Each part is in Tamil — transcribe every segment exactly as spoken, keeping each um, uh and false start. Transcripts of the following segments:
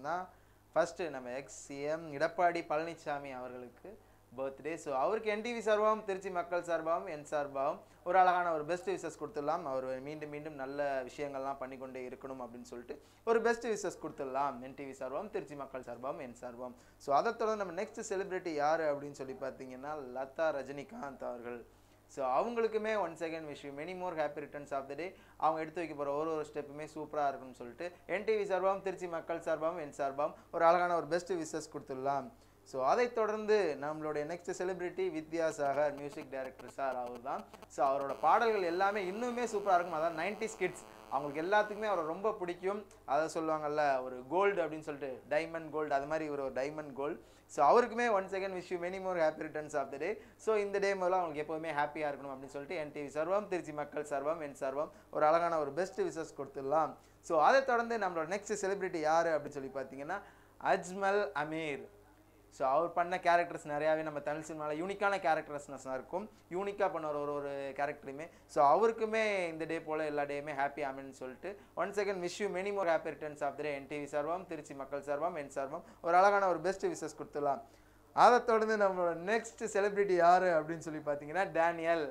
பார்த்தீங்கன்னா ஃபர்ஸ்ட் நம்ம எக்ஸ் சிஎம் எடப்பாடி பழனிசாமி அவர்களுக்கு பர்த்டே. ஸோ அவருக்கு என்டிவி சார்பாகவும் திருச்சி மக்கள் சார்பாகவும் என் சார்பாகவும் ஒரு அழகான ஒரு பெஸ்ட் விஷஸ் கொடுத்துடலாம். அவர் மீண்டும் மீண்டும் நல்ல விஷயங்கள்லாம் பண்ணிக்கொண்டே இருக்கணும் அப்படின்னு சொல்லிட்டு ஒரு பெஸ்ட் விஷஸ் கொடுத்துடலாம் என்டிவி சார்பாகவும் திருச்சி மக்கள் சார்பாகவும் என் சார்பாகவும். ஸோ அதை தொடர்ந்து நம்ம நெக்ஸ்ட் செலிபிரிட்டி யார் அப்படின்னு சொல்லி பார்த்தீங்கன்னா லதா ரஜினிகாந்த் அவர்கள். ஸோ அவங்களுக்குமே one second wish you many more happy returns of the day. அவங்க எடுத்து வைக்க போகிற ஒரு ஒரு ஸ்டெப்புமே சூப்பராக இருக்குன்னு சொல்லிட்டு என்டிவி சார்பாகவும் திருச்சி மக்கள் சார்பாகவும் என் சார்பாகவும் ஒரு அழகான ஒரு பெஸ்ட் விஷஸ் கொடுத்துடலாம். ஸோ அதை தொடர்ந்து நம்மளுடைய next celebrity Vidyasagar music director sir அவர் தான். ஸோ அவரோட பாடல்கள் எல்லாமே இன்னுமே சூப்பராக இருக்கும். அதான் நைன்டிஸ் கிட்ஸ் அவங்களுக்கு எல்லாத்துக்குமே அவரை ரொம்ப பிடிக்கும். அதை சொல்லுவாங்கல்ல ஒரு கோல்டு அப்படின்னு சொல்லிட்டு டைமண்ட் கோல்டு, அது மாதிரி இவர் ஒரு டைமண்ட் கோல்டு. ஸோ அவருக்குமே one second wish you many more happy returns of the day. So இந்த டே முதல்ல அவங்களுக்கு எப்போவுமே ஹாப்பியாக இருக்கணும் அப்படின்னு சொல்லிட்டு என்டிவி சார்பாகவும் திருச்சி மக்கள் சார்பாகவும் என் சார்பாகவும் ஒரு அழகான ஒரு பெஸ்ட் விஷஸ் கொடுத்துடலாம். ஸோ அதை தொடர்ந்து நம்மளோட நெக்ஸ்ட் செலிபிரிட்டி யார் அப்படின்னு சொல்லி பார்த்தீங்கன்னா அஜ்மல் அமீர். ஸோ அவர் பண்ண கேரக்டர்ஸ் நிறையாவே நம்ம தமிழ் சினிமாவில் யூனிக்கான கேரக்டர்ஸ்னஸ்லாம் இருக்கும். யூனிக்காக பண்ண ஒரு ஒரு கேரக்டருமே. ஸோ அவருக்குமே இந்த டே போல் எல்லா டேயுமே ஹாப்பி ஆமின்னு சொல்லிட்டு one second wish you many more happy returns of the day NTV சார்பாகவும் திருச்சி மக்கள் சார்பாகவும் என் சார்பாகவும் ஒரு அழகான ஒரு பெஸ்ட் விஷஸ் கொடுத்துடலாம். அதை தொடர்ந்து நம்மளோட நெக்ஸ்ட் செலிபிரிட்டி யார் அப்படின்னு சொல்லி பார்த்தீங்கன்னா டேனியல்.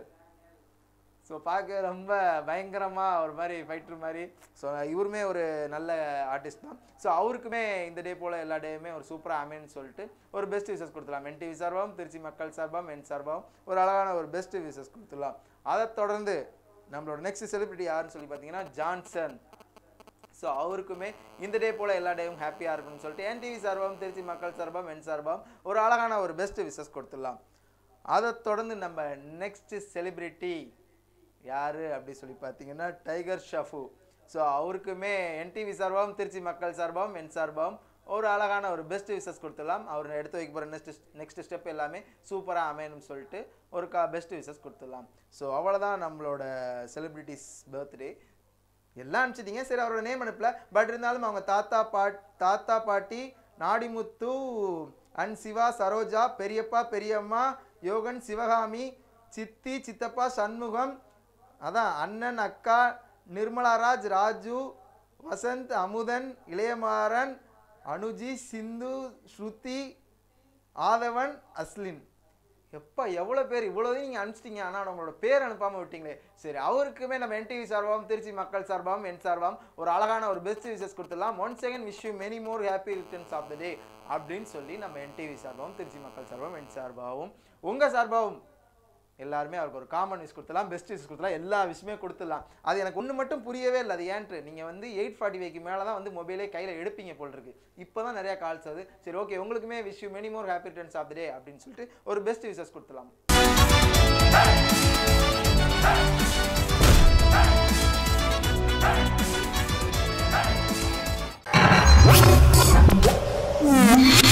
ஸோ பார்க்க ரொம்ப பயங்கரமாக ஒரு மாதிரி ஃபைட்டர் மாதிரி. ஸோ இவருமே ஒரு நல்ல ஆர்டிஸ்ட் தான். ஸோ அவருக்குமே இந்த டே போல் எல்லா டேயுமே ஒரு சூப்பராக அமைன்னு சொல்லிட்டு ஒரு பெஸ்ட் விஷஸ் கொடுத்துடலாம். என்டிவி சார்பாகவும் திருச்சி மக்கள் சார்பாகவும் என் சார்பாகவும் ஒரு அழகான ஒரு பெஸ்ட் விஷஸ் கொடுத்துடலாம். அதை தொடர்ந்து நம்மளோட நெக்ஸ்ட் செலிபிரிட்டி யாருன்னு சொல்லி பார்த்தீங்கன்னா ஜான்சன். ஸோ அவருக்குமே இந்த டே போல் எல்லா டேயும் ஹாப்பியாக இருக்குன்னு சொல்லிட்டு என்டிவி சார்பாகவும் திருச்சி மக்கள் சார்பாகவும் என் சார்பாகவும் ஒரு அழகான ஒரு பெஸ்ட் விஷஸ் கொடுத்துடலாம். அதை தொடர்ந்து நம்ம நெக்ஸ்ட் செலிபிரிட்டி யார் அப்படி சொல்லி பார்த்தீங்கன்னா டைகர் ஷஃபு. ஸோ அவருக்குமே என்டிவி சார்பாகவும் திருச்சி மக்கள் சார்பாகவும் என் சார்பாகவும் ஒரு அழகான ஒரு பெஸ்ட் விஷஸ் கொடுத்துடலாம். அவர் எடுத்து வைக்க போகிற நெக்ஸ்ட் நெக்ஸ்ட் ஸ்டெப் எல்லாமே சூப்பராக அமையணும்னு சொல்லிட்டு ஒரு கா பெஸ்ட் விஷஸ் கொடுத்துடலாம். ஸோ அவ்வளோதான் நம்மளோட செலிபிரிட்டிஸ் பர்த்டே. எல்லாம் அனுப்பிச்சிட்டிங்க, சரி அவரோட நேம் அனுப்பல. பட் இருந்தாலும் அவங்க தாத்தா பாட் தாத்தா பாட்டி நாடிமுத்து அண்ட் சிவா சரோஜா பெரியப்பா பெரியம்மா யோகன் சிவகாமி சித்தி சித்தப்பா சண்முகம், அதான் அண்ணன் அக்கா நிர்மலாராஜ் ராஜு வசந்த் அமுதன் இளையமாறன் அனுஜி சிந்து ஸ்ருதி ஆதவன் அஸ்லின். எப்பா எவ்வளோ பேர் இவ்வளோதையும் நீங்கள் அனுப்பிச்சிட்டிங்க, ஆனால் நம்மளோட பேர் அனுப்பாமல் விட்டீங்களே. சரி அவருக்குமே நம்ம என்டிவி சார்பாகவும் திருச்சி மக்கள் சார்பாகவும் என் சார்பாகவும் ஒரு அழகான ஒரு பெஸ்ட் விஷஸ் கொடுத்துடலாம். One second wish you many more happy returns of the day அப்படின்னு சொல்லி நம்ம என்டிவி சார்பாகவும் திருச்சி மக்கள் சார்பாகவும் என் சார்பாகவும் உங்கள் சார்பாகவும் எல்லாருமே அவருக்கு ஒரு காமன் விஷ் கொடுத்துலாம், பெஸ்ட் விஷ் கொடுத்துலாம், எல்லா விஷயமே கொடுத்துடலாம். அது எனக்கு ஒன்று மட்டும் புரியவே இல்லை. அது ஏன்ட்டு நீங்கள் வந்து எயிட் ஃபார்ட்டி ஃபைவ்க்கு மேலே தான் வந்து மொபைலே கையில் எடுப்பீங்க போல் இருக்கு. இப்போ தான் நிறையா கால்ஸ் ஆகுது. சரி ஓகே, உங்களுக்குமே wish you many more happy returns of the day அப்படின்னு சொல்லிட்டு ஒரு பெஸ்ட் விஷஸ் கொடுத்துலாம். Yeah.